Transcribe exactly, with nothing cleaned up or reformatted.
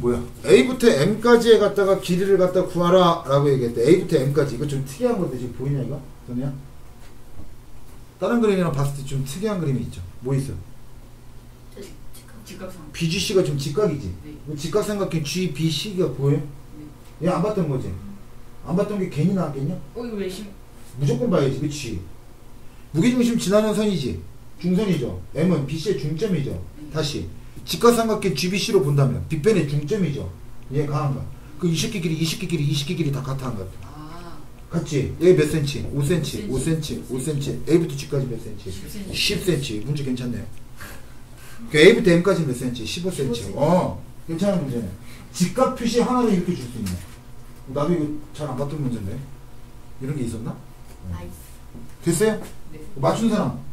뭐야? A부터 M까지에 갖다가 길이를 갖다 구하라 라고 얘기했대. A부터 M까지. 이거 좀 특이한 건데 지금 보이냐 이거? 선우야? 다른 그림이랑 봤을 때 좀 특이한 그림이 있죠. 뭐 있어? 직각상. 비지씨가 좀 직각이지? 네. 직각삼각형 지비씨가 보여? 네. 얘 안 봤던 거지? 안 봤던 게 괜히 나왔겠냐? 어 이거 왜 심? 무조건 봐야지, 그치? 무게중심 지나는 선이지? 중선이죠? M은 비씨의 중점이죠? 네. 다시 직각삼각형 지비씨로 본다면 빗변의 중점이죠? 얘 강한가? 그 이십 개 길이, 이십 개 길이, 이십 개 길이 다 같아 안 같아? 아. 같지? 얘 몇 센치? 오 센치, 오 센치, 오 센치. A부터 G까지 몇 센치? 십 센치. 문제 괜찮네요. 그 A부터 M까지 몇 센치? 십오 센치. 어, 괜찮은 문제네. 직각 표시 하나를 이렇게 줄 수 있네. 나도 이거 잘 안 봤던 문제인데. 이런 게 있었나? 나이스. 됐어요? 네. 맞춘 사람?